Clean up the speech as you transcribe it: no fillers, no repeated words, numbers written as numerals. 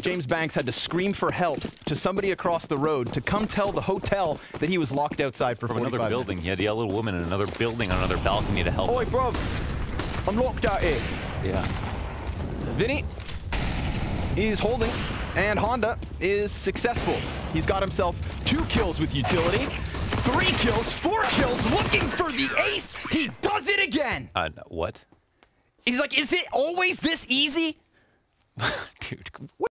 James Banks had to scream for help to somebody across the road to come tell the hotel that he was locked outside for 45 another building. minutes. He had to yell at a woman in another building on another balcony to help. Oi, bro. I'm locked out here. Yeah. Vinny is holding, and Honda is successful. He's got himself 2 kills with utility, 3 kills, 4 kills, looking for the ace. He does it again. What? He's like, is it always this easy? Dude, what?